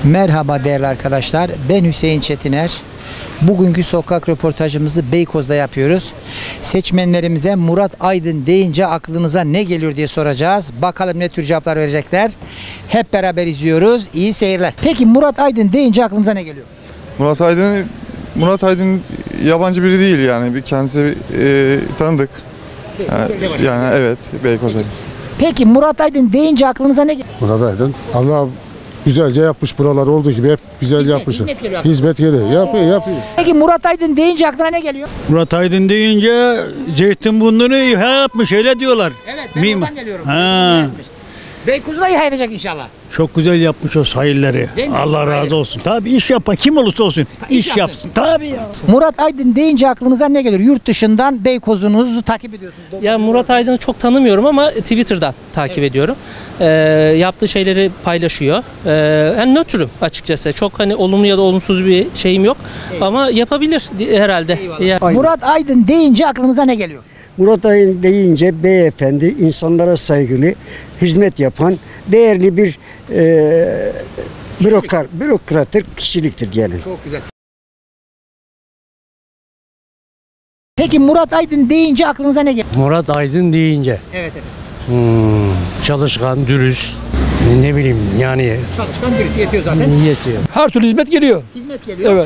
Merhaba değerli arkadaşlar, ben Hüseyin Çetiner. Bugünkü sokak röportajımızı Beykoz'da yapıyoruz. Seçmenlerimize Murat Aydın deyince aklınıza ne geliyor diye soracağız. Bakalım ne tür cevaplar verecekler. Hep beraber izliyoruz. İyi seyirler. Peki Murat Aydın deyince aklınıza ne geliyor? Murat Aydın yabancı biri değil yani. Bir kendisi tanıdık. Yani evet, Beykoz'da. Peki Murat Aydın deyince aklınıza ne geliyor? Murat Aydın Allah güzelce yapmış, buralar olduğu gibi hep güzel yapmış. Hizmet geliyor. Yapıyor. Peki Murat Aydın deyince aklına ne geliyor? Murat Aydın deyince Zeytinburnu'nu İHA yapmış, öyle diyorlar. Evet, ben oradan geliyorum. Ha. Beykoz'u da İHA edecek inşallah. Çok güzel yapmış o sahilleri. Allah razı olsun. Tabii iş yapan kim olursa olsun iş yapsın. Tabii ya. Murat Aydın deyince aklınıza ne geliyor? Yurt dışından Beykoz'unuzu takip ediyorsunuz. Ya Murat Aydın'ı çok tanımıyorum ama Twitter'dan takip ediyorum. Yaptığı şeyleri paylaşıyor. Yani nötrüm açıkçası. Çok hani olumlu ya da olumsuz bir şeyim yok. Ama yapabilir herhalde. Murat Aydın deyince aklınıza ne geliyor? Murat Aydın deyince beyefendi, insanlara saygılı, hizmet yapan, değerli bir bürokrattır, kişiliktir diyelim. Çok güzel. Peki Murat Aydın deyince aklınıza ne geliyor? Murat Aydın deyince Evet. çalışkan, dürüst, ne bileyim yani Çalışkan dürüst yetiyor zaten. yetiyor. Her türlü hizmet geliyor. Hizmet geliyor. Evet.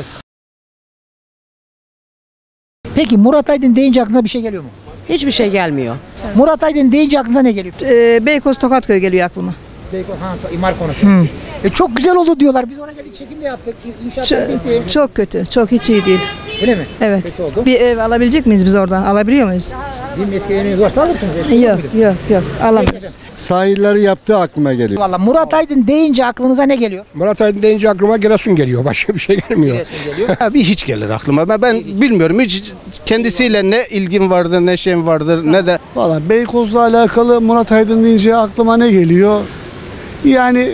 Peki Murat Aydın deyince aklınıza bir şey geliyor mu? Hiçbir şey gelmiyor. Murat Aydın deyince aklınıza ne geliyor? Beykoz Tokatköy geliyor aklıma. Beykoz, imar konusu. Çok güzel oldu diyorlar. Biz oraya geldik, çekim de yaptık. İnşaatlar bitti. Çok kötü. Çok hiç iyi değil. Öyle mi? Evet. Kötü oldu. Bir ev alabilecek miyiz biz oradan? Alabiliyor muyuz? Bizim eski eviniz varsa alırsınız. Yok. Alamıyoruz. Sahilleri yaptığı aklıma geliyor. Valla Murat Aydın deyince aklınıza ne geliyor? Murat Aydın deyince aklıma Giresun geliyor. Başka bir şey gelmiyor. Giresun geliyor. Abi hiç gelir aklıma. Ben bilmiyorum. Hiç kendisiyle ne ilgim vardır, ne şeyim vardır, ne de. Valla Beykoz'la alakalı Murat Aydın deyince aklıma ne geliyor? Yani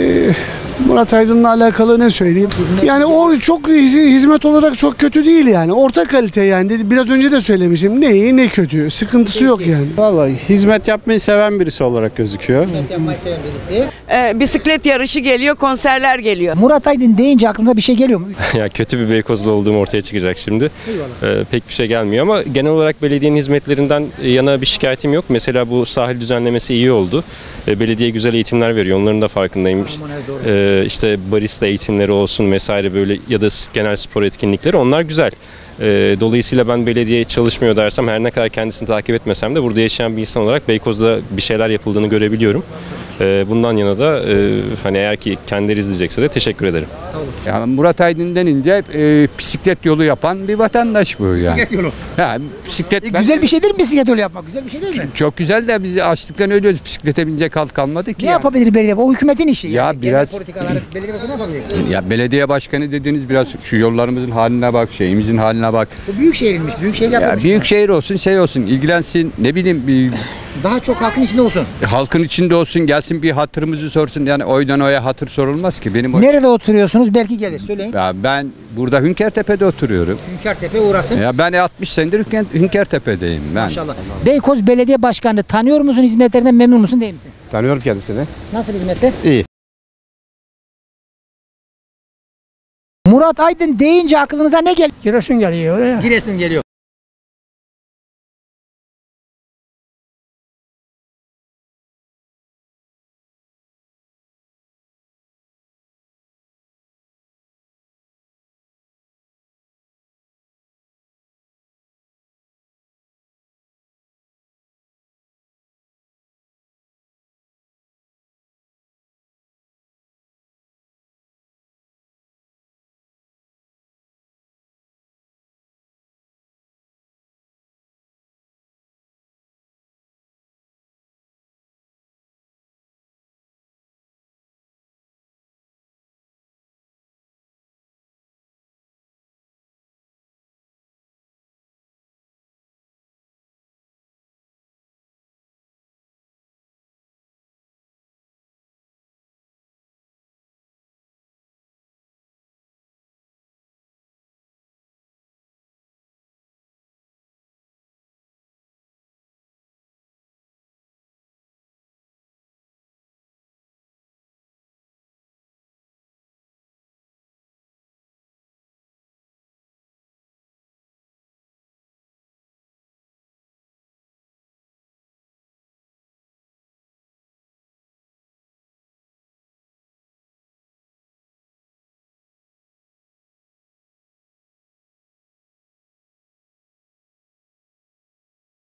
Murat Aydın'la alakalı ne söyleyeyim? Yani o çok hizmet olarak çok kötü değil yani. Orta kalite yani. Biraz önce de söylemişim. Ne iyi ne kötü. Sıkıntısı yok yani. Vallahi hizmet yapmayı seven birisi olarak gözüküyor. Hizmet yapmayı seven birisi. Bisiklet yarışı geliyor, konserler geliyor. Murat Aydın deyince aklınıza bir şey geliyor mu? Ya kötü bir Beykozlu olduğum ortaya çıkacak şimdi. Pek bir şey gelmiyor ama genel olarak belediyenin hizmetlerinden yana bir şikayetim yok. Mesela bu sahil düzenlemesi iyi oldu. Belediye güzel eğitimler veriyor. Onların da farkındayım. İşte barista eğitimleri olsun vesaire böyle ya da genel spor etkinlikleri onlar güzel. Dolayısıyla ben belediye çalışmıyor dersem her ne kadar kendisini takip etmesem de burada yaşayan bir insan olarak Beykoz'da bir şeyler yapıldığını görebiliyorum. Bundan yana da hani eğer ki kendileri izleyecekse de teşekkür ederim. Sağ olun. Yani Murat Aydın denince bisiklet yolu yapan bir vatandaş bu yani. Bisiklet yolu. Ha, bisiklet Güzel bir şey değil mi bisiklet yolu yapmak? Güzel bir şey değil mi? Çok güzel de biz açlıktan ölüyoruz. Bisiklete binecek halk kalmadı ki. Ne yapabilir belediye? O hükümetin işi. Ya yani. biraz- Genel politikalar belediye ne yapabilir? Ya belediye başkanı dediğiniz biraz şu yollarımızın haline bak, şeyimizin haline bak. Bu büyük şehrinmiş. Büyük şehir Ya yapılmış. büyük şehir olsun, şey olsun, ilgilensin, ne bileyim Daha çok halkın içinde olsun. halkın içinde olsun, gelsin bir hatırımızı sorsun. Yani oydan oya hatır sorulmaz ki. Benim Nerede oturuyorsunuz? Belki gelir. Söyleyin. Ya ben burada Hünkertepe'de oturuyorum. Hünkertepe uğrasın. Ya ben 60 senedir Hünkertepe'deyim ben. Maşallah. Beykoz Belediye Başkanı tanıyor musun? Hizmetlerinden memnun musun değil misin? Tanıyorum kendisini. Nasıl hizmetler? İyi. Murat Aydın deyince aklınıza ne geliyor? Giresun geliyor. Giresun geliyor.